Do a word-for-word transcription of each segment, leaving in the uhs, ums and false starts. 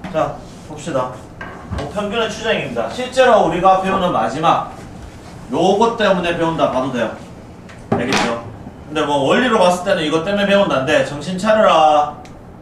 자, 봅시다. 모평균의 추정입니다. 실제로 우리가 배우는 마지막 요것 때문에 배운다 봐도 돼요. 알겠죠? 근데 뭐 원리로 봤을 때는 이것 때문에 배운다인데 정신 차려라.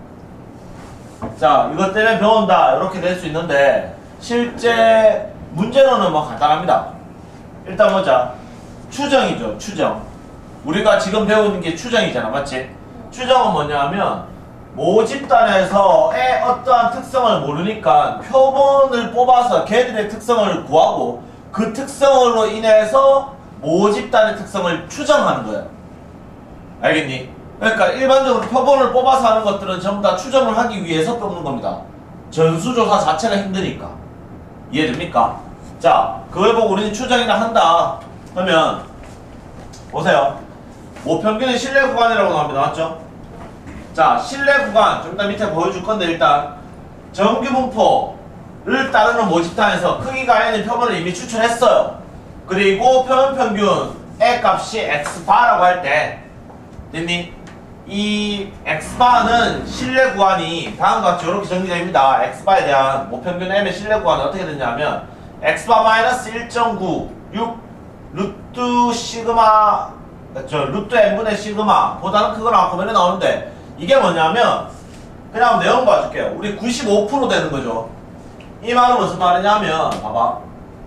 자, 이것 때문에 배운다 이렇게 될 수 있는데 실제 문제로는 뭐 간단합니다. 일단 보자. 추정이죠. 추정. 우리가 지금 배우는 게 추정이잖아. 맞지? 추정은 뭐냐면 모집단에서의 어떠한 특성을 모르니까 표본을 뽑아서 걔들의 특성을 구하고 그 특성으로 인해서 모집단의 특성을 추정하는 거야. 알겠니? 그러니까 일반적으로 표본을 뽑아서 하는 것들은 전부 다 추정을 하기 위해서 뽑는 겁니다. 전수조사 자체가 힘드니까. 이해됩니까? 자, 그걸 보고 우리는 추정이나 한다. 그러면 보세요. 모평균의 신뢰 구간이라고 나옵니다. 맞죠? 자, 신뢰 구간 좀 이따 밑에 보여줄 건데 일단 정규 분포를 따르는 모집단에서 크기가 n인 표본을 이미 추출했어요. 그리고 표본 평균의 값이 x바라고 할 때 됐니? 이 x바는 신뢰 구간이 다음과 같이 이렇게 정리됩니다. x바에 대한 모평균 m의 신뢰 구간은 어떻게 되냐면 x바 마이너스 일 점 구 육 루트 시그마 저 루트 n분의 시그마 보다는 크거나 커면이 나오는데 이게 뭐냐면 그냥 내용 봐줄게요. 우리 구십오 퍼센트 되는 거죠. 이 말은 무슨 말이냐면 봐봐.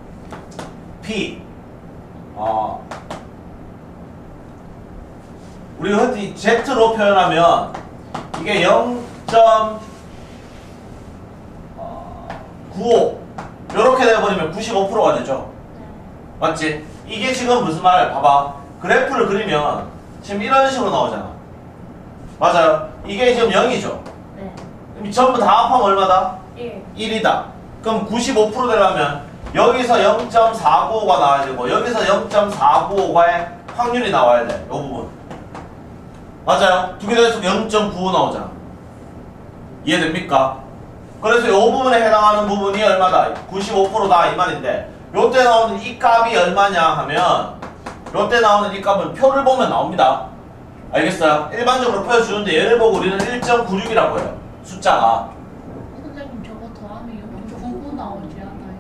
P 어 우리가 흔히 Z로 표현하면 이게 영 점 구오 이렇게 돼버리면 구십오 퍼센트가 되죠. 맞지? 이게 지금 무슨 말 봐봐. 그래프를 그리면 지금 이런 식으로 나오잖아. 맞아요. 이게 지금 영이죠. 네. 전부 다 합하면 얼마다? 일. 일이다. 그럼 구십오 퍼센트 되려면 여기서 영 점 사구오가 나와야 되고 여기서 영 점 사구오가의 확률이 나와야 돼. 이 부분. 맞아요. 두 개 더해서 영 점 구오 나오잖아. 이해됩니까? 그래서 이 부분에 해당하는 부분이 얼마다? 구십오 퍼센트다 이 말인데 요때 나오는 이 값이 얼마냐 하면 요때 나오는 이 값은 표를 보면 나옵니다. 알겠어요? 일반적으로 표해주는데 얘를 보고 우리는 일 점 구육이라고 해요. 숫자가. 선생님 저거 더하면 영 점 구구 나오지 않아요?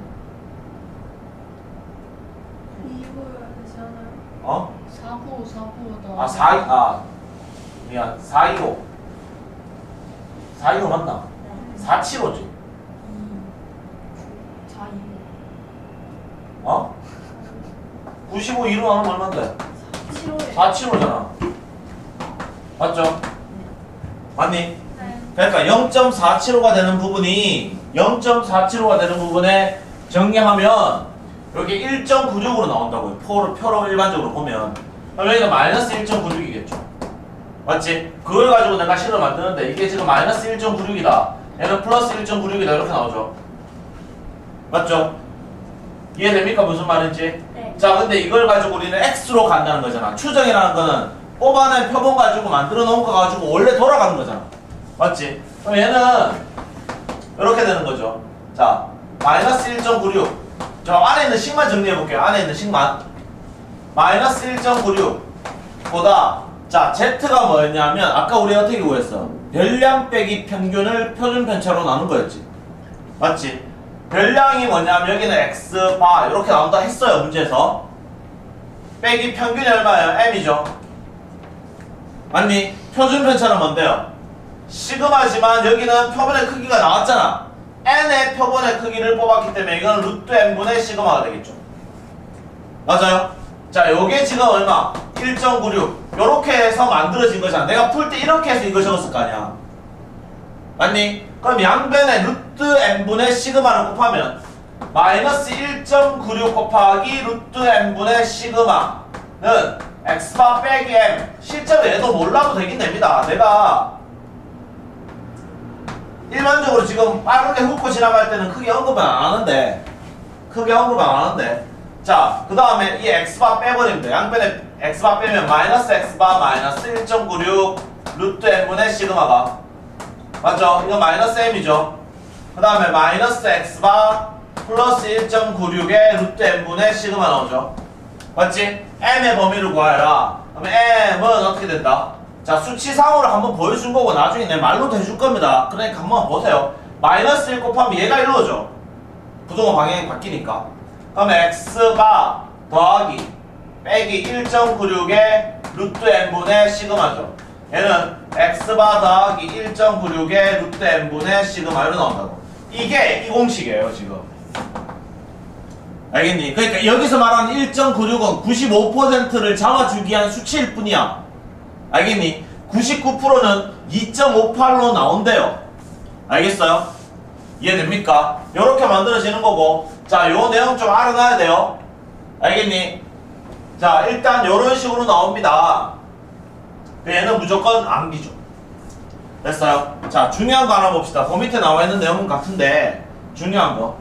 이거야 되잖아요. 어? 사구오 사구오 더. 아, 사, 아, 미안. 사이오. 사이오 맞나? 네. 사칠오지. 음. 사이오. 어? 구십오 이로 하면 얼만데? 칠오에. 사칠오잖아. 맞죠? 네. 맞니? 네. 그러니까 영 점 사칠오가 되는 부분이 영 점 사칠오가 되는 부분에 정리하면 여기 일 점 구육으로 나온다고요. 표로, 표로 일반적으로 보면. 그럼 여기가 마이너스 일 점 구육이겠죠. 맞지? 그걸 가지고 내가 실을 만드는데 이게 지금 마이너스 일 점 구육이다. 얘는 플러스 일 점 구육이다. 이렇게 나오죠. 맞죠? 이해됩니까? 무슨 말인지? 네. 자, 근데 이걸 가지고 우리는 x로 간다는 거잖아. 추정이라는 거는 뽑아낸 표본 가지고 만들어 놓은 거 가지고 원래 돌아가는 거잖아. 맞지? 그럼 얘는 이렇게 되는 거죠. 자, 마이너스 일 점 구육. 저 안에 있는 식만 정리해 볼게요. 안에 있는 식만. 마이너스 일 점 구육 보다 자, z가 뭐였냐면 아까 우리 어떻게 구했어? 별량 빼기 평균을 표준 편차로 나눈 거였지. 맞지? 별량이 뭐냐면 여기는 x바 이렇게 나온다 했어요. 문제에서. 빼기 평균이 얼마예요? m이죠. 맞니? 표준 편차는 뭔데요? 시그마지만 여기는 표본의 크기가 나왔잖아. n의 표본의 크기를 뽑았기 때문에 이건 루트 n분의 시그마가 되겠죠. 맞아요? 자, 요게 지금 얼마? 일 점 구육. 요렇게 해서 만들어진 거잖아. 내가 풀 때 이렇게 해서 이거 적었을 거 아니야. 맞니? 그럼 양변에 루트 n분의 시그마를 곱하면 마이너스 일 점 구육 곱하기 루트 n분의 시그마는 x바 빼기 m. 실제로 얘도 몰라도 되긴 됩니다. 내가 일반적으로 지금 빠르게 훑고 지나갈 때는 크게 언급은 안 하는데 크게 언급은 안 하는데 자, 그 다음에 이 x바 빼버립니다. 양변에 x바 빼면 마이너스 x바 마이너스 일 점 구육 루트 n분의 시그마가 맞죠? 이거 마이너스 m이죠. 그 다음에 마이너스 x바 플러스 일 점 구육의 루트 n분의 시그마 나오죠. 맞지? m의 범위를 구하여라. 그러면 m은 어떻게 된다? 자, 수치상으로 한번 보여준 거고 나중에 내 말로도 해줄 겁니다. 그러니까 한번 보세요. 마이너스 일 곱하면 얘가 일로 오죠. 부동호 방향이 바뀌니까. 그럼 x바 더하기 빼기 일 점 구육의 루트 n분의 시그마죠. 얘는 x바 더하기 일 점 구육의 루트 n분의 시그마로 나온다고. 이게 이 공식이에요 지금. 알겠니? 그러니까 여기서 말하는 일 점 구육은 구십오 퍼센트를 잡아주기 위한 수치일 뿐이야. 알겠니? 구십구 퍼센트는 이 점 오팔로 나온대요. 알겠어요? 이해됩니까? 요렇게 만들어지는 거고, 자, 요 내용 좀 알아놔야 돼요. 알겠니? 자, 일단 요런 식으로 나옵니다. 얘는 무조건 암기죠. 됐어요? 자, 중요한 거 하나 봅시다. 그 밑에 나와 있는 내용은 같은데 중요한 거.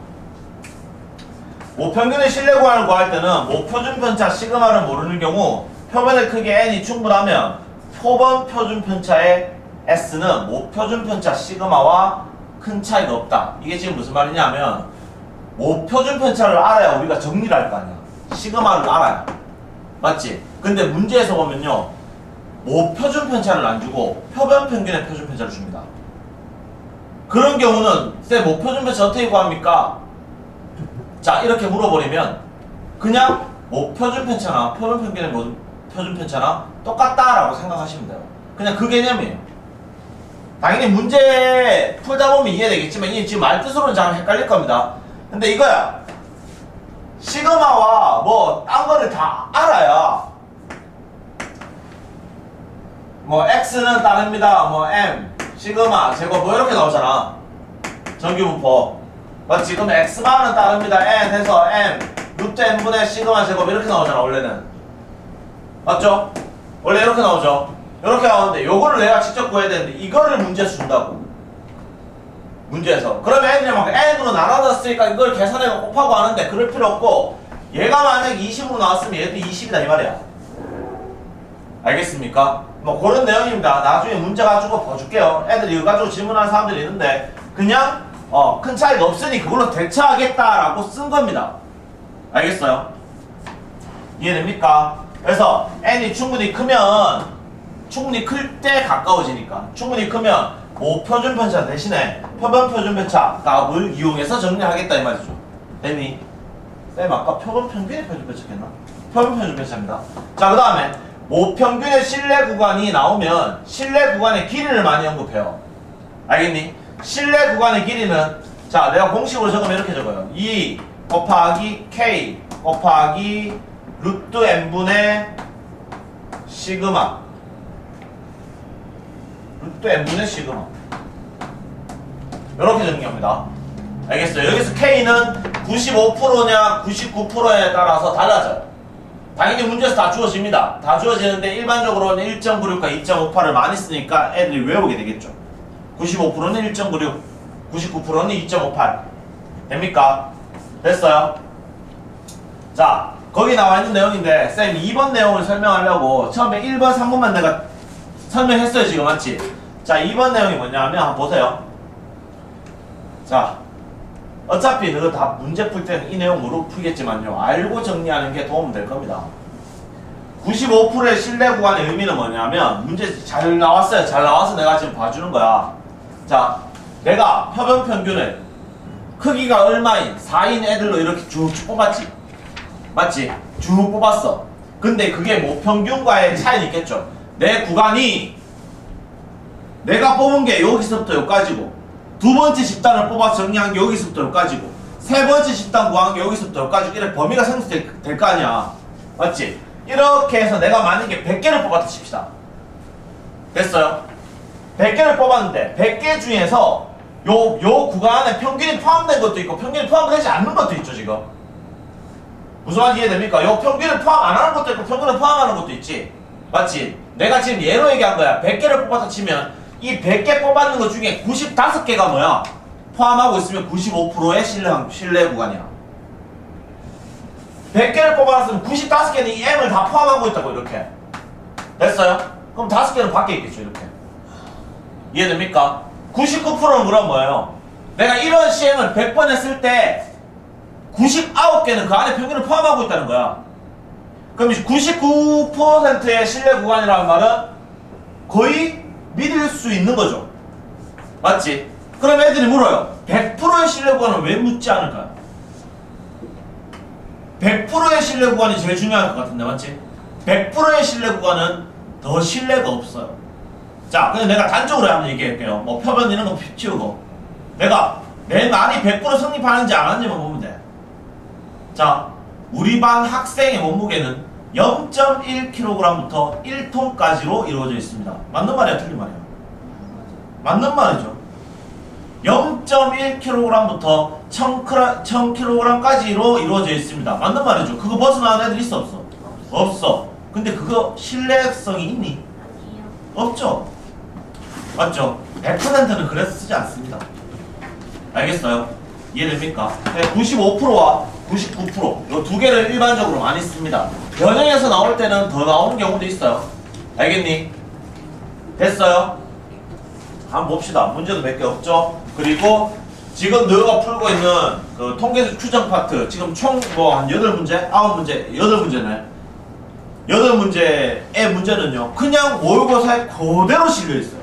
모평균의 실내 구간을 구할 때는 모표준 편차 시그마를 모르는 경우 표면의 크기 n이 충분하면 표본 표준 편차의 s는 모표준 편차 시그마와 큰 차이가 없다. 이게 지금 무슨 말이냐면 모표준 편차를 알아야 우리가 정리를 할 거 아니야. 시그마를 알아야. 맞지? 근데 문제에서 보면요, 모표준 편차를 안 주고 표변 평균의 표준 편차를 줍니다. 그런 경우는 쌤 모표준 편차 어떻게 구합니까? 자, 이렇게 물어버리면 그냥 모표준 편차나 표변 평균의 표준 편차나 똑같다라고 생각하시면 돼요. 그냥 그 개념이에요. 당연히 문제 풀다 보면 이해되겠지만 이게 지금 말뜻으로는 잘 헷갈릴 겁니다. 근데 이거야, 시그마와 뭐 딴 거를 다 알아야 뭐 x는 따릅니다, 뭐 m, 시그마, 제곱 뭐 이렇게 나오잖아. 정규분포 맞지? 그럼 x만은 따릅니다, n 해서 m, 루트 n분의 시그마 제곱 이렇게 나오잖아 원래는. 맞죠? 원래 이렇게 나오죠. 이렇게 나오는데 요거를 내가 직접 구해야 되는데 이거를 문제에서 준다고. 문제에서. 그러면 n이 막 n으로 나눠졌으니까 이걸 계산해 곱하고 하는데 그럴 필요 없고, 얘가 만약에 이십으로 나왔으면 얘도 이십이다 이 말이야. 알겠습니까? 뭐 그런 내용입니다. 나중에 문제 가지고 봐줄게요. 애들이 이거 가지고 질문하는 사람들이 있는데 그냥 어, 큰 차이가 없으니 그걸로 대처하겠다라고 쓴 겁니다. 알겠어요? 이해됩니까? 그래서 n이 충분히 크면, 충분히 클 때 가까워지니까, 충분히 크면 모표준 편차 대신에 표본 표준 편차 값을 이용해서 정리하겠다 이 말이죠. 됐니? 쌤 아까 표본 평균의 표준 편차겠나? 표본 표준 편차입니다. 자, 그 다음에 모평균의 실내 구간이 나오면 실내 구간의 길이를 많이 언급해요. 알겠니? 실내 구간의 길이는, 자, 내가 공식으로 적으면 이렇게 적어요. 이 곱하기 K 곱하기 루트 n분의 시그마, 루트 n분의 시그마, 이렇게 정리합니다. 알겠어요? 여기서 K는 구십오 퍼센트냐 구십구 퍼센트에 따라서 달라져요. 당연히 문제에서 다 주어집니다. 다 주어지는데 일반적으로는 일 점 구육과 이 점 오팔을 많이 쓰니까 애들이 외우게 되겠죠. 구십오 퍼센트는 일 점 구육, 구십구 퍼센트는 이 점 오팔. 됩니까? 됐어요? 자, 거기 나와 있는 내용인데 쌤 이 번 내용을 설명하려고 처음에 일 번, 삼 번만 내가 설명했어요 지금. 맞지? 자, 이 번 내용이 뭐냐면 한번 보세요. 자, 어차피 너가 다 문제 풀 때는 이 내용으로 풀겠지만요, 알고 정리하는 게 도움 될 겁니다. 구십오 퍼센트의 실내 구간의 의미는 뭐냐면, 문제 잘 나왔어요. 잘 나와서 내가 지금 봐주는 거야. 자, 내가 표본 평균을 크기가 얼마인 사인 애들로 이렇게 쭉쭉 뽑았지. 맞지? 쭉 뽑았어. 근데 그게 모평균과의 차이는 있겠죠. 내 구간이 내가 뽑은 게 여기서부터 여기까지고, 두 번째 집단을 뽑아서 정리한 게 여기서부터 여기까지고, 세 번째 집단 구한 게 여기서부터 여기까지고, 이렇게 범위가 생성될 거 아니야. 맞지? 이렇게 해서 내가 만약에 백 개를 뽑았다 칩시다. 됐어요? 백 개를 뽑았는데 백 개 중에서 요, 요 구간 안에 평균이 포함된 것도 있고 평균이 포함되지 않는 것도 있죠 지금. 무슨 말인지 이해됩니까? 요 평균을 포함 안 하는 것도 있고 평균을 포함하는 것도 있지. 맞지? 내가 지금 예로 얘기한 거야. 백 개를 뽑았다 치면 이 백 개 뽑았는 것 중에 구십오 개가 뭐야? 포함하고 있으면 구십오 퍼센트의 실내, 실내 구간이야. 백 개를 뽑아놨으면 구십오 개는 이 M을 다 포함하고 있다고. 이렇게 됐어요? 그럼 다섯 개는 밖에 있겠죠. 이렇게. 이해됩니까? 구십구 퍼센트는 그럼 뭐예요? 내가 이런 시행을 백 번 했을 때 구십구 개는 그 안에 평균을 포함하고 있다는 거야. 그럼 구십구 퍼센트의 실내 구간이라는 말은 거의 믿을 수 있는 거죠. 맞지? 그럼 애들이 물어요. 백 퍼센트의 신뢰 구간은 왜 묻지 않을까요? 백 퍼센트의 신뢰 구간이 제일 중요할 것 같은데 맞지? 백 퍼센트의 신뢰 구간은 더 신뢰가 없어요. 자, 근데 내가 단적으로 한번 얘기할게요. 뭐 표본 이런 거 치우고 내가 내 말이 백 퍼센트 성립하는지 안 하는지만 보면 돼. 자, 우리 반 학생의 몸무게는 영 점 일 킬로그램부터 일 톤까지로 이루어져 있습니다. 맞는 말이야, 틀린 말이야? 맞는 말이죠. 영 점 일 킬로그램부터 천 킬로그램까지로 이루어져 있습니다. 맞는 말이죠. 그거 벗어나는 애들 있어, 없어? 없어. 근데 그거 신뢰성이 있니? 없죠. 맞죠? 백 퍼센트는 그래서 쓰지 않습니다. 알겠어요? 이해됩니까? 구십오 퍼센트와 구십구 퍼센트 이 두 개를 일반적으로 많이 씁니다. 변형에서 나올 때는 더 나오는 경우도 있어요. 알겠니? 됐어요? 한번 봅시다. 문제도 몇 개 없죠? 그리고 지금 너가 풀고 있는 그 통계수 추정 파트 지금 총 뭐 한 여덟 문제? 아홉 문제? 여덟 문제네. 여덟 문제의 문제는요 그냥 모의고사에 그대로 실려있어요.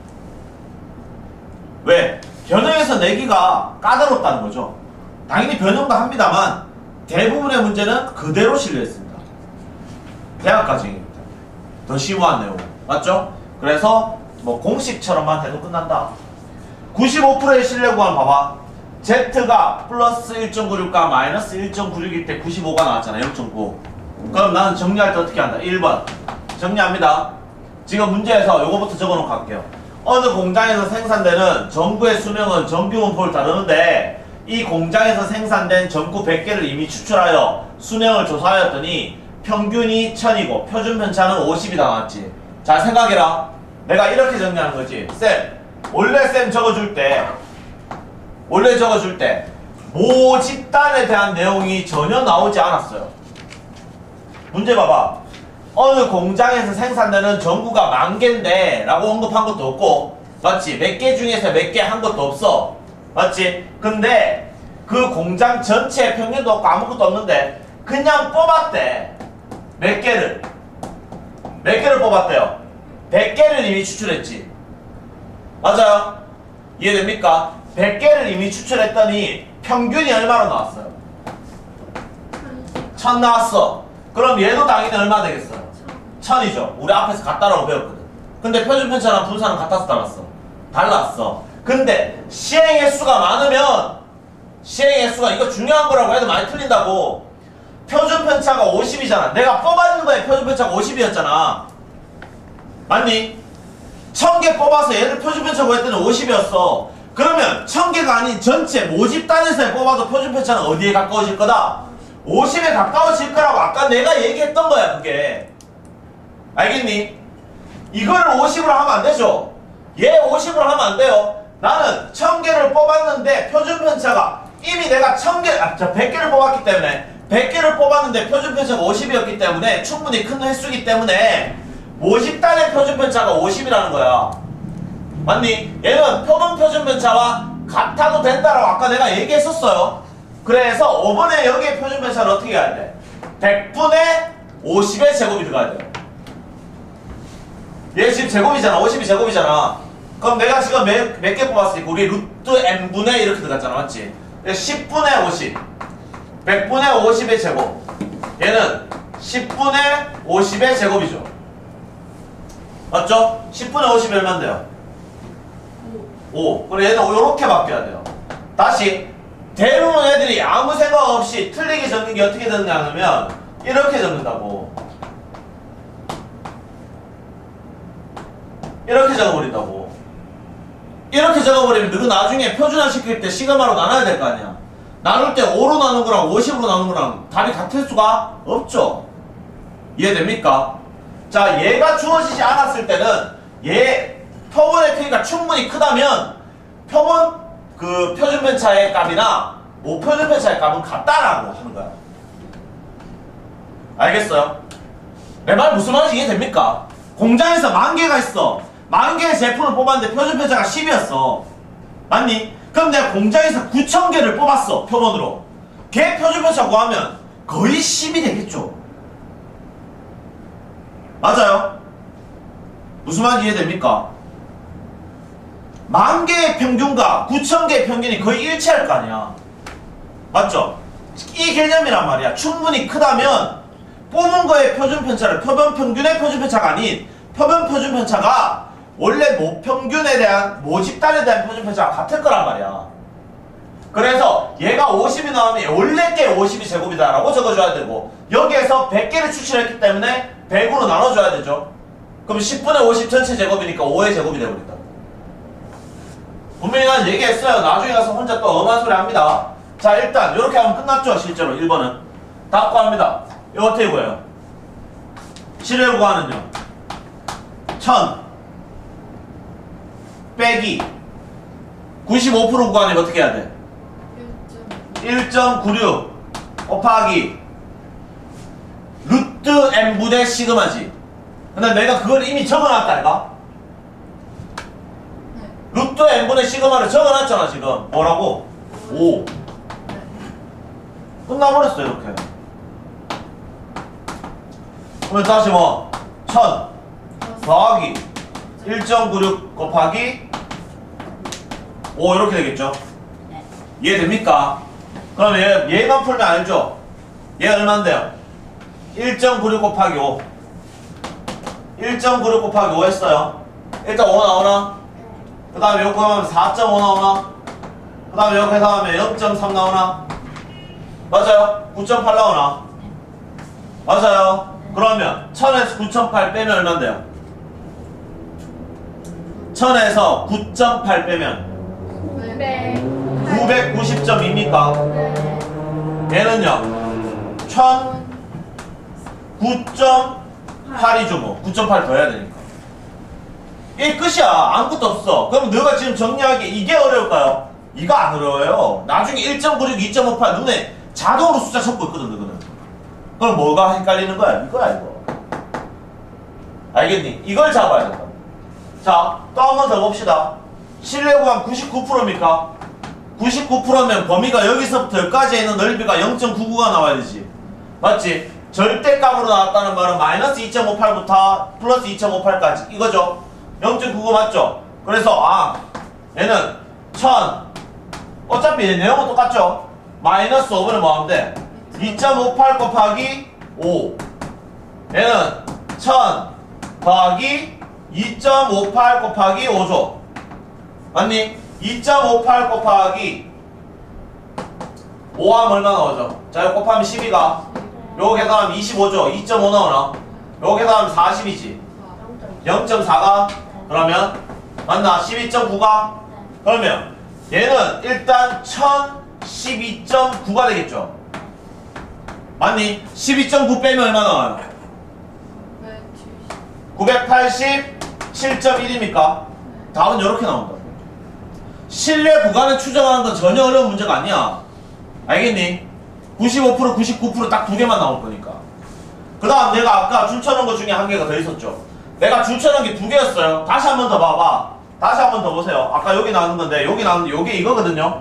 왜? 변형에서 내기가 까다롭다는 거죠. 당연히 변형도 합니다만 대부분의 문제는 그대로 실려있습니다. 대학과정입니다. 더 심오한 내용 맞죠? 그래서 뭐 공식처럼만 해도 끝난다. 구십오 퍼센트의 신뢰 구간 봐봐. Z가 플러스 일 점 구육과 마이너스 일 점 구육일 때 구십오가 나왔잖아. 영 점 구. 그럼 나는 정리할 때 어떻게 한다? 일 번 정리합니다. 지금 문제에서 요거부터 적어놓고 갈게요. 어느 공장에서 생산되는 전구의 수명은 전기분포를 다루는데 이 공장에서 생산된 전구 백 개를 이미 추출하여 수명을 조사하였더니 평균이 천이고 표준 편차는 오십이 나왔지. 자 생각해라. 내가 이렇게 정리하는 거지. 쌤 원래 쌤 적어줄 때 원래 적어줄 때 모집단에 대한 내용이 전혀 나오지 않았어요. 문제 봐봐. 어느 공장에서 생산되는 전구가 만 개인데 라고 언급한 것도 없고 맞지? 몇 개 중에서 몇 개 한 것도 없어. 맞지? 근데 그 공장 전체에 평균도 없고 아무것도 없는데 그냥 뽑았대. 몇 개를 몇 개를 뽑았대요? 백 개를 이미 추출했지. 맞아요? 이해됩니까? 백 개를 이미 추출했더니 평균이 얼마로 나왔어요? 천 나왔어. 그럼 얘도 당연히 얼마 되겠어요? 천이죠. 우리 앞에서 같다라고 배웠거든. 근데 표준 편차랑 분산은 같아서 달랐어. 달랐어. 근데 시행의 수가 많으면 시행의 수가 이거 중요한 거라고 해도 많이 틀린다고. 표준 편차가 오십이잖아. 내가 뽑았는 거에 표준 편차가 오십이었잖아. 맞니? 천 개 뽑아서 얘를 표준 편차고 했더니 오십이었어. 그러면 천 개가 아닌 전체 모집단에서 뽑아도 표준 편차는 어디에 가까워질 거다? 오십에 가까워질 거라고 아까 내가 얘기했던 거야 그게. 알겠니? 이거를 오십으로 하면 안 되죠. 얘 오십으로 하면 안 돼요. 나는 천 개를 뽑았는데 표준 편차가 이미 내가 천 개, 아, 저 백 개를 뽑았기 때문에 백 개를 뽑았는데 표준 편차가 오십이었기 때문에 충분히 큰 횟수이기 때문에 모집단의 표준 편차가 오십이라는 거야. 맞니? 얘는 표본 표준 편차와 같아도 된다라고 아까 내가 얘기했었어요. 그래서 오번에 여기에 표준 편차를 어떻게 해야 돼? 백분의 오십의 제곱이 들어가야 돼요. 얘 지금 제곱이잖아. 오십이 제곱이잖아. 그럼 내가 지금 몇 개 뽑았으니까 우리 루트 n분의 이렇게 들어갔잖아. 맞지? 십분의 오십. 백분의 오십의 제곱. 얘는 십분의 오십의 제곱이죠. 맞죠? 십분의 오십이 얼마인데요? 오. 그럼 얘는 이렇게 바뀌어야 돼요. 다시 대부분 애들이 아무 생각 없이 틀리게 적는 게 어떻게 되느냐 하면 이렇게 적는다고. 이렇게 적어버린다고. 이렇게 적어버리면 너가 나중에 표준화 시킬 때 시그마로 나눠야 될 거 아니야. 나눌 때 오로 나눈 거랑 오십으로 나눈 거랑 답이 같을 수가 없죠. 이해됩니까? 자, 얘가 주어지지 않았을 때는 얘 표본의 크기가 충분히 크다면 표본 그 표준 편차의 값이나 모표준 편차의 값은 같다라고 하는 거야. 알겠어요? 내 말 무슨 말인지 이해됩니까? 공장에서 만 개가 있어. 만 개의 제품을 뽑았는데 표준 편차가 십이었어. 맞니? 그럼 내가 공장에서 구천 개를 뽑았어. 표본으로. 걔 표준 편차 구하면 거의 십이 되겠죠. 맞아요? 무슨 말인지 이해됩니까? 만 개의 평균과 구천 개의 평균이 거의 일치할 거 아니야. 맞죠? 이 개념이란 말이야. 충분히 크다면 뽑은 거의 표준 편차를 표본 평균의 표준 편차가 아닌 표본 표준 편차가 원래 모평균에 대한 모집단에 대한 표준 편차가 같을 거란 말이야. 그래서 얘가 오십이 나오면 원래 게 오십이 제곱이다 라고 적어줘야 되고, 여기에서 백 개를 추출했기 때문에 백으로 나눠줘야 되죠. 그럼 십분의 오십 전체 제곱이니까 오의 제곱이 되어버린다. 분명히 난 얘기했어요. 나중에 가서 혼자 또 엄한 소리 합니다. 자, 일단 이렇게 하면 끝났죠. 실제로 일 번은 답 구합니다. 이거 어떻게 구해요? 실외 구하는요 천 빼기 구십오 퍼센트 구하려면 어떻게 해야 돼? 일 점 구육 곱하기 루트 n분의 시그마지. 근데 내가 그걸 이미 적어놨다 이가? 네. 루트 n분의 시그마를 적어놨잖아 지금. 뭐라고? 오. 끝나버렸어 이렇게. 그러면 다시 뭐 천 더하기 일 점 구육 곱하기 오 이렇게 되겠죠? 이해됩니까? 그럼 얘, 얘만 풀면 알죠? 얘 얼만데요? 일 점 구육 곱하기 오. 일 점 구육 곱하기 오 했어요. 일단 오 나오나? 그 다음에 이거 하면 사 점 오 나오나? 그 다음에 이렇게 해서 하면 영 점 삼 나오나? 맞아요? 구 점 팔 나오나? 맞아요? 그러면 천에서 구 점 팔 빼면 얼만데요? 천에서 구 점 팔 빼면 구백구십 점 이입니까? 얘는요 천 구 점 팔이죠 뭐. 구 점 팔 더 해야 되니까. 이게 끝이야. 아무것도 없어. 그럼 너가 지금 정리하기 이게 어려울까요? 이거 안 어려워요. 나중에 일 점 구육, 이 점 오팔 눈에 자동으로 숫자 적고 있거든 너는. 그럼 뭐가 헷갈리는 거야? 이거야 이거. 알겠니? 이걸 잡아야 된다. 자, 또 한 번 더 봅시다. 실내 구간 구십구 퍼센트입니까? 구십구 퍼센트면 범위가 여기서부터 여기까지 있는 넓이가 영 점 구구가 나와야 되지. 맞지? 절대값으로 나왔다는 말은 마이너스 이 점 오팔부터 플러스 이 점 오팔까지 이거죠? 영 점 구구 맞죠? 그래서 아 얘는 천 어차피 얘 내용은 똑같죠? 마이너스 오분의 뭐 하면 돼? 이 점 오팔 곱하기 오. 얘는 천 더하기 이 점 오팔 곱하기 오죠. 맞니? 이 점 오팔 곱하기 오 하면 얼마 나오죠? 자, 이거 곱하면 십이가 요거 계산하면 이십오죠. 이 점 오 나오나? 요거 계산하면 사십이지. 영 점 사가? 그러면 맞나? 십이 점 구가? 그러면 얘는 일단 천십이 점 구가 되겠죠. 맞니? 십이 점 구 빼면 얼마 나와요? 구백팔십칠 점 일입니까? 답은 이렇게 나온다. 실내 구간을 추정하는 건 전혀 어려운 문제가 아니야. 알겠니? 구십오 퍼센트, 구십구 퍼센트 딱 두 개만 나올 거니까. 그 다음 내가 아까 줄 쳐놓은 것 중에 한 개가 더 있었죠. 내가 줄 쳐놓은 게 두 개였어요. 다시 한 번 더 봐봐. 다시 한 번 더 보세요. 아까 여기 나오는 건데 여기 나오는 게 요게 이거거든요.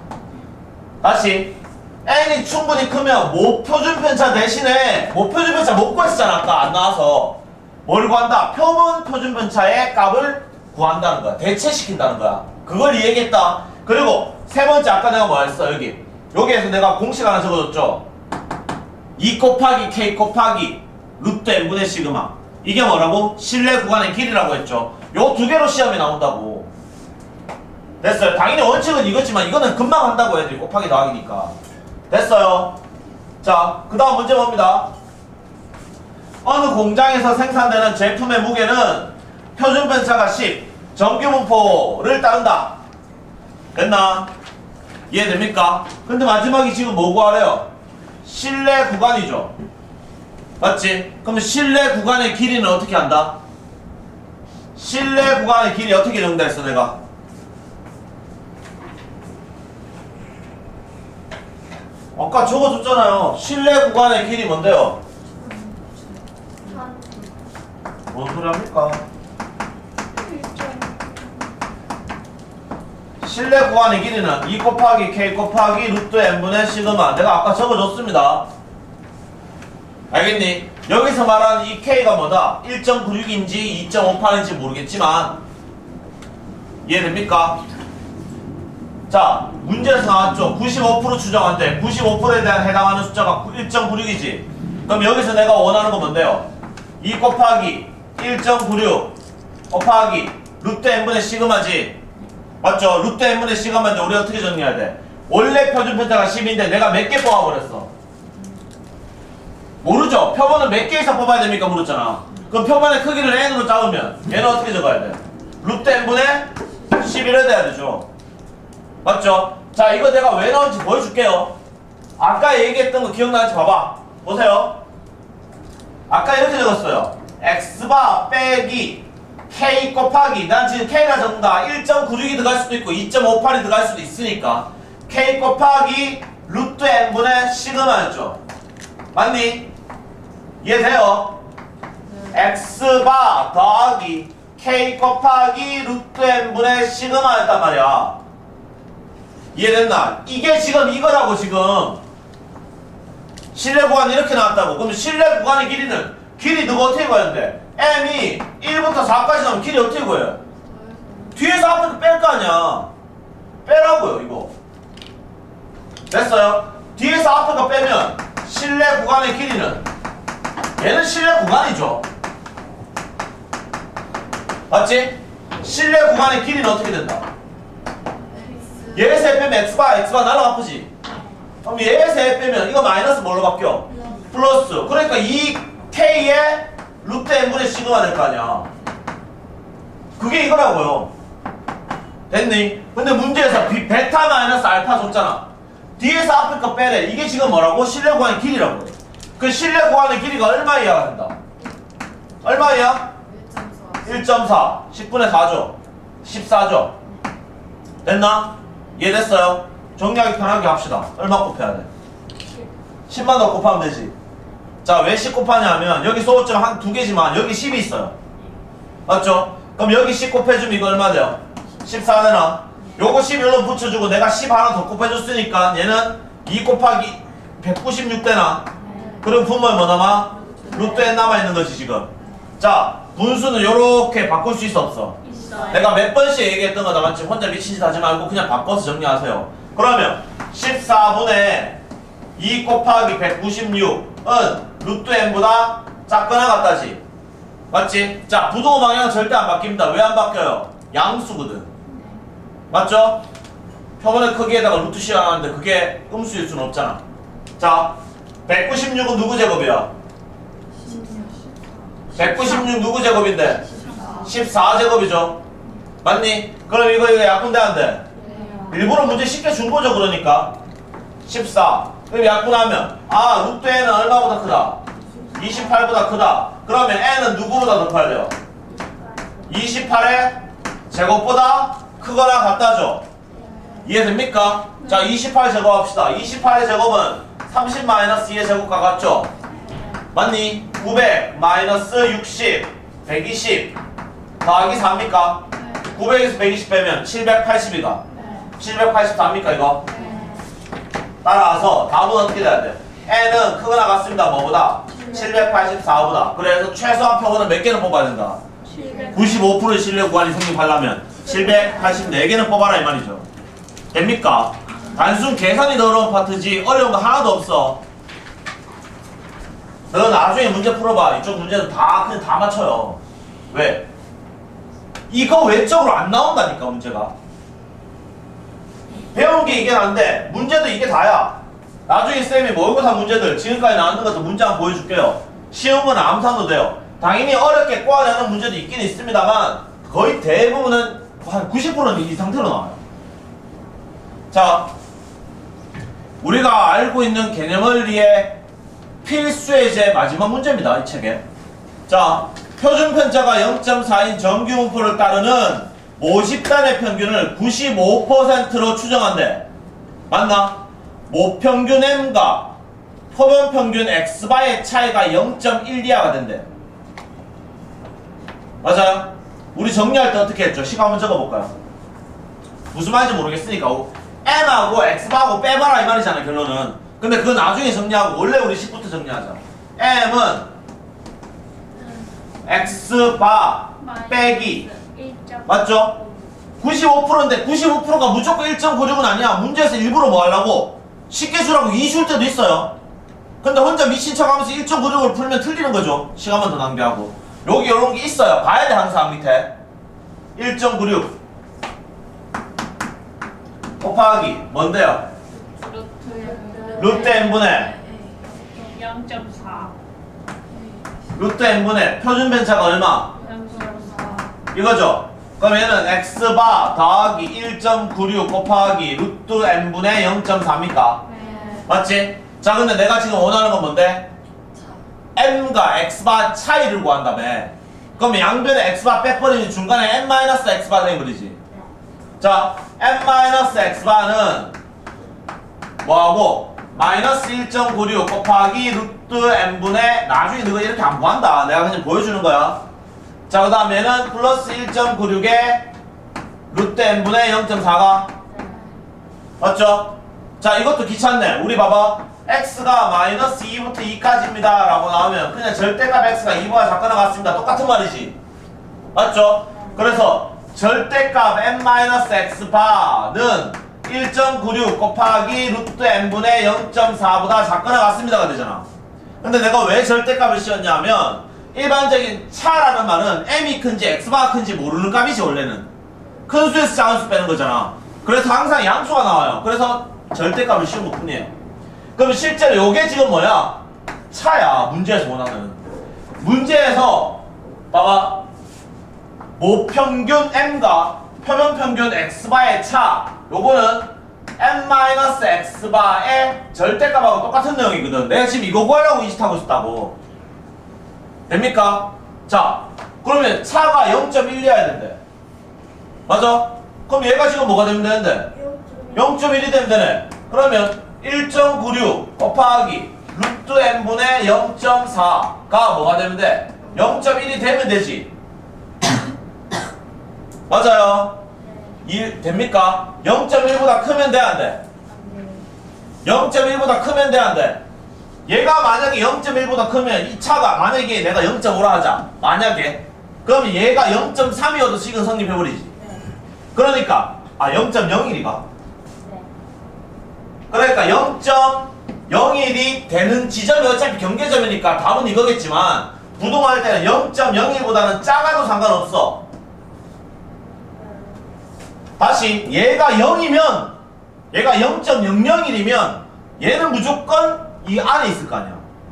다시 n이 충분히 크면 모표준 편차 대신에 모표준 편차 못 구했잖아. 아까 안 나와서 뭘 구한다? 표본 표준 편차의 값을 구한다는 거야. 대체시킨다는 거야. 그걸 이해했다. 그리고 세 번째 아까 내가 뭐 했어? 여기 여기에서 내가 공식 하나 적어줬죠. 이 곱하기 k 곱하기 루트 n분의 시그마. 이게 뭐라고? 실내 구간의 길이라고 했죠. 요 두 개로 시험이 나온다고. 됐어요. 당연히 원칙은 이거지만 이거는 금방 한다고 애들이 곱하기 더하기니까. 됐어요. 자, 그 다음 문제 봅니다. 어느 공장에서 생산되는 제품의 무게는 표준 편차가 십, 정규 분포를 따른다. 됐나? 이해됩니까? 근데 마지막이 지금 뭐 구하래요? 실내 구간이죠. 맞지? 그럼 실내 구간의 길이는 어떻게 한다? 실내 구간의 길이 어떻게 정리했어 내가? 아까 적어줬잖아요. 실내 구간의 길이 뭔데요? 뭔 소리 합니까? 실내 구간의 길이는 이 곱하기 k 곱하기 루트 n분의 시그마. 내가 아까 적어줬습니다. 알겠니? 여기서 말하는 이 k가 뭐다? 일 점 구육인지 이 점 오팔인지 모르겠지만 이해됩니까? 자, 문제에서 나왔죠. 구십오 퍼센트 추정한대. 구십오 퍼센트에 대한 해당하는 숫자가 일 점 구육이지. 그럼 여기서 내가 원하는 건 뭔데요? 이 곱하기 일 점 구육 곱하기 루트 n분의 시그마지. 맞죠? 루트 n분의 시그마인데 우리 어떻게 정리해야 돼? 원래 표준 편차가 십인데 내가 몇 개 뽑아버렸어? 모르죠? 표본은 몇 개 이상 뽑아야 됩니까? 물었잖아. 그럼 표본의 크기를 n으로 잡으면 얘는 어떻게 적어야 돼? 루트 n분의 십일을 돼야 되죠. 맞죠? 자, 이거 내가 왜 나온지 보여줄게요. 아까 얘기했던 거 기억나는지 봐봐. 보세요. 아까 이렇게 적었어요. x바 빼기 k 곱하기, 난 지금 k가 적는다. 일 점 구육이 들어갈 수도 있고 이 점 오팔이 들어갈 수도 있으니까 k 곱하기 루트 n분의 시그마였죠. 맞니? 이해돼요? x바 더하기 k 곱하기 루트 n분의 시그마였단 말이야. 이해됐나? 이게 지금 이거라고. 지금 실내 구간이 이렇게 나왔다고. 그럼 실내 구간의 길이는 길이 누가 어떻게 구해야 돼? m이 일부터 사까지 나오면 길이 어떻게 구해요? 뒤에서 앞에서 뺄 거 아니야. 빼라고요 이거. 됐어요? 뒤에서 앞에가 빼면 실내 구간의 길이는 얘는 실내 구간이죠. 맞지? 실내 구간의 길이는 어떻게 된다? 얘에서 빼면 x바 x바 나랑 아프지? 그럼 얘에서 빼면 이거 마이너스 뭘로 바뀌어? 플러스. 그러니까 이 k의 루트 n분의 시그마 될 거 아니야. 그게 이거라고요. 됐니? 근데 문제에서 비, 베타 마이너스 알파 줬잖아. 뒤에서 앞에 거 빼래. 이게 지금 뭐라고? 실내 구간의 길이라고. 그 실내 구간의 길이가 얼마 이하가 된다? 얼마 이하? 일 점 사. 십분의 사죠. 십사죠. 됐나? 이해됐어요? 정리하기 편하게 합시다. 얼마 곱해야 돼? 십만 더 곱하면 되지. 자, 왜 십 곱하냐 하면 여기 소호점 한 두 개지만 여기 십이 있어요. 맞죠? 그럼 여기 십 곱해주면 이거 얼마 돼요? 십사 되나? 요거 십일로 붙여주고 내가 십 하나 더 곱해줬으니까 얘는 이 곱하기 백구십육 되나? 그럼 분모에 뭐 남아? 루트 n 남아있는 거지 지금. 자, 분수는 요렇게 바꿀 수 있어 없어? 있어요. 내가 몇 번씩 얘기했던 거다 맞지? 혼자 미친 짓 하지 말고 그냥 바꿔서 정리하세요. 그러면 십사분의 이 곱하기 백구십육은 루트 n보다 작거나 같다지. 맞지? 자, 부동호 방향은 절대 안 바뀝니다. 왜 안 바뀌어요? 양수거든. 맞죠? 표본의 크기에다가 루트 씌워놨는데 그게 음수일 수는 없잖아. 자, 백구십육은 누구 제곱이야? 백구십육 누구 제곱인데? 십사 제곱이죠. 맞니? 그럼 이거 이거 약분돼 안 돼? 일부러 문제 쉽게 준 거죠. 그러니까 십사. 그럼 약분하면 아 루트 n은 얼마보다 크다? 이십팔보다 크다. 그러면 n은 누구보다 더 커야 돼요? 이십팔의 제곱보다 크거나 같다죠. 이해됩니까? 자, 이십팔 제곱합시다. 이십팔의 제곱은 삼십 마이너스 이의 제곱과 같죠? 맞니? 구백 마이너스 육십 백이십 더하기 사입니까? 구백에서 백이십 빼면 칠백팔십이가 칠백팔십사입니까 이거? 따라서 답은 어떻게 돼야 돼? n은 크거나 같습니다. 뭐보다? 칠백팔십사보다. 그래서 최소한 표본은 몇 개는 뽑아야 된다? 구십오 퍼센트의 실내 구간이 성립하려면 칠백팔십사 개는 뽑아라 이 말이죠. 됩니까? 단순 계산이 더 어려운 파트지 어려운 거 하나도 없어. 너 나중에 문제 풀어봐. 이쪽 문제는 다 그냥 다 맞춰요. 왜? 이거 외적으로 안 나온다니까 문제가. 배운 게 이게 난데 문제도 이게 다야. 나중에 쌤이 모의고사 문제들 지금까지 나왔는 것도 문제 한번 보여줄게요. 쉬운 건 암산도 돼요. 당연히 어렵게 꼬아내는 문제도 있긴 있습니다만 거의 대부분은 한 구십 퍼센트는 이 상태로 나와요. 자, 우리가 알고 있는 개념원리의 필수의 제 마지막 문제입니다. 이 책에. 자, 표준편차가 영 점 사인 정규분포를 따르는 모집단의 평균을 구십오 퍼센트로 추정한대. 맞나? 모평균 m과 표본평균 x바의 차이가 영 점 일 이하가 된대. 맞아요? 우리 정리할 때 어떻게 했죠? 시간 한번 적어볼까요? 무슨 말인지 모르겠으니까 m하고 x바하고 빼봐라 이 말이잖아 결론은. 근데 그거 나중에 정리하고 원래 우리 십부터 정리하자. m은 x바 빼기 맞죠? 구십오 퍼센트인데 구십오 퍼센트가 무조건 일 점 구육은 아니야. 문제에서 일부러 뭐 하려고? 쉽게 주라고 이 줄 때도 있어요. 근데 혼자 미친 척 하면서 일 점 구육을 풀면 틀리는 거죠. 시간만 더 낭비하고. 여기 이런 게 있어요. 봐야 돼 항상 밑에. 일 점 구육 곱하기 뭔데요? 루트 n분의 영 점 사. 루트 n분의 표준 편차가 얼마? 영 점 사. 이거죠? 그럼 얘는 x바 더하기 일 점 구육 곱하기 루트 n분의 영 점 사입니까? 네. 맞지? 자 근데 내가 지금 원하는 건 뭔데? m과 x바 차이를 구한다며. 그럼 양변에 x바 빼버리면 중간에 n-x바 되어버리지. 자 n-x바는 뭐하고? 마이너스 일 점 구육 곱하기 루트 n분의 나중에 너가 이렇게 안 구한다. 내가 그냥 보여주는 거야. 자 그 다음에는 플러스 일 점 구육에 루트 n분의 영 점 사가 맞죠? 자 이것도 귀찮네. 우리 봐봐. x가 마이너스 이부터 이까지입니다 라고 나오면 그냥 절대값 x가 이보다 작거나 같습니다. 똑같은 말이지. 맞죠? 그래서 절대값 n-x바는 일 점 구육 곱하기 루트 n분의 영 점 사보다 작거나 같습니다가 되잖아. 근데 내가 왜 절대값을 씌웠냐면 일반적인 차라는 말은 m이 큰지 x바가 큰지 모르는 값이지. 원래는 큰 수에서 작은 수 빼는 거잖아. 그래서 항상 양수가 나와요. 그래서 절대값을 씌운 것 뿐이에요. 그럼 실제로 요게 지금 뭐야? 차야. 문제에서 원하는. 문제에서 봐봐. 모평균 m과 표면평균 x바의 차, 요거는 n-x바의 절대값하고 똑같은 내용이거든. 내가 지금 이거 구하려고 이 짓 하고 있었다고. 됩니까? 자 그러면 차가 영 점 일이어야 된대. 맞아? 그럼 얘가 지금 뭐가 되면 되는데? 영 점 일이 되면 되네. 그러면 일 점 구육 곱하기 루트 n분의 영 점 사가 뭐가 되면 돼? 영 점 일이 되면 되지. 맞아요? 일 됩니까? 영 점 일보다 크면 돼, 안 돼? 영 점 일보다 크면 돼, 안 돼? 얘가 만약에 영 점 일보다 크면 이 차가 만약에 내가 영 점 오라 하자. 만약에 그럼 얘가 영 점 삼이어도 식은 성립해버리지. 그러니까 아 영 점 영일이가 그러니까 영 점 영일이 되는 지점이 어차피 경계점이니까 답은 이거겠지만 부동할 때는 영 점 영일보다는 작아도 상관없어. 다시 얘가 영이면 얘가 영 점 영영일이면 얘는 무조건 이 안에 있을 거 아니야.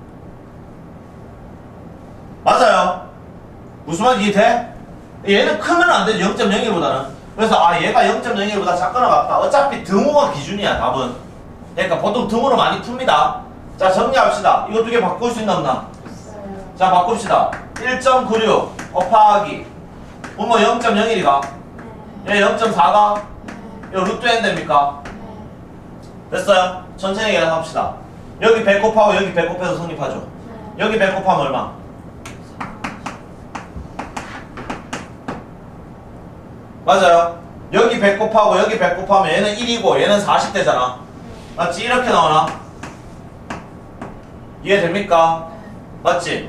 맞아요? 무슨 말인지 이해돼? 얘는 크면 안 되죠. 영 점 영일보다는. 그래서 아 얘가 영 점 영일보다 작거나 같다. 어차피 등호가 기준이야 답은. 그러니까 보통 등호로 많이 풉니다. 자 정리합시다. 이거 두 개 바꿀 수 있나 없나? 자 바꿉시다. 일 점 구육 곱하기 부모 영 점 영일이가 얘 영 점 사가 이거 루트 n 됩니까? 됐어요? 천천히 계산합시다. 여기 백 곱하고 여기 백 곱해서 성립하죠. 여기 백 곱하면 얼마? 맞아요. 여기 백 곱하고 여기 백 곱하면 얘는 일이고 얘는 사십 되잖아. 맞지? 이렇게 나오나? 이해됩니까? 맞지?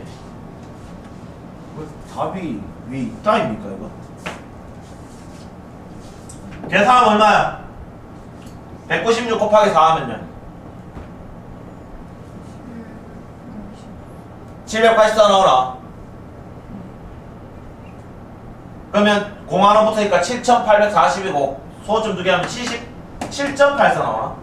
답이 위 있다입니까 이거? 계산하면 얼마야? 백구십육 곱하기 사 하면요 칠백팔십사 나오나? 그러면 공 하나 붙으니까 칠천팔백사십이고 소점 두 개 하면 칠십칠 점 팔사 나오나?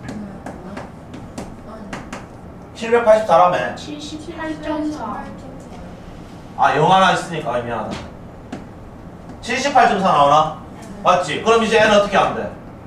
칠백팔십사라며. 칠십팔 점 사. 아, 영 하나 있으니까 미안하다. 칠십팔 점 사 나오나? 맞지? 그럼 이제 얘는 어떻게 하면 돼?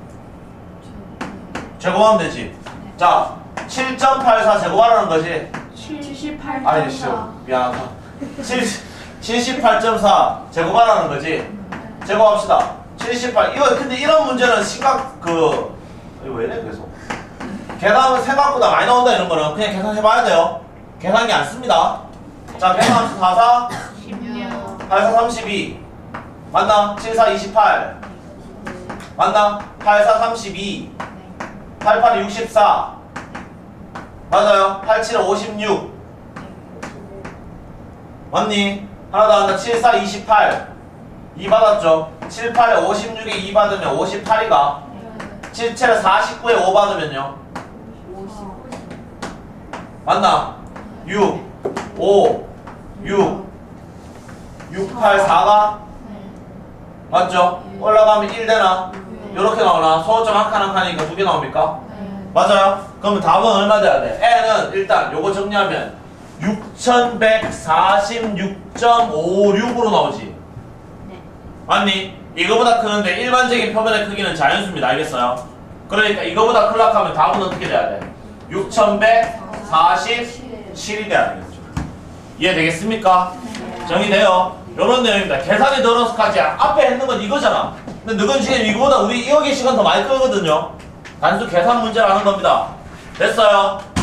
제곱하면 되지. 자, 칠 점 팔사 제곱하라는 거지. 칠십팔 점 사. 아니, 씨, 미안하다. 칠십팔 점 사 제곱하라는 거지. 제곱합시다. 칠십팔. 이거 근데 이런 문제는 심각 그 이거 왜 이래 계속? 계산은 생각보다 많이 나온다 이런 거는 그냥 계산해봐야 돼요. 계산기 안 씁니다. 자, 계산합시다. 사사 십육. 팔사 삼십이 맞나? 칠사 이십팔 맞나? 팔사 삼십이 팔팔 육십사 맞아요? 팔칠 오십육 맞니? 하나 더 한다. 칠사 이십팔 이 받았죠? 칠, 팔에 오십육에 이 받으면 오십팔이가 네. 칠, 칠에 사십구에 오 받으면요 맞나? 육, 오, 육, 육, 팔, 사가 네. 맞죠? 올라가면 일 되나? 요렇게 나오나? 소호점 한 칸 한 칸이니까 두 개 나옵니까? 네. 맞아요? 그러면 답은 얼마 돼야 돼? n은 일단 요거 정리하면 육천백사십육 점 오육으로 나오지. 네. 맞니? 이거보다 크는데 일반적인 표면의 크기는 자연수입니다. 알겠어요? 그러니까 이거보다 클락하면 답은 어떻게 돼야 돼? 육천백사십칠이 돼야 되겠죠. 이해되겠습니까? 정리돼요? 요런 내용입니다. 계산이 더러서까지 앞에 했는 건 이거잖아. 근데 너건 지금 이거보다 우리 이어기 시간 더 많이 끌거든요. 단순 계산 문제를 하는 겁니다. 됐어요?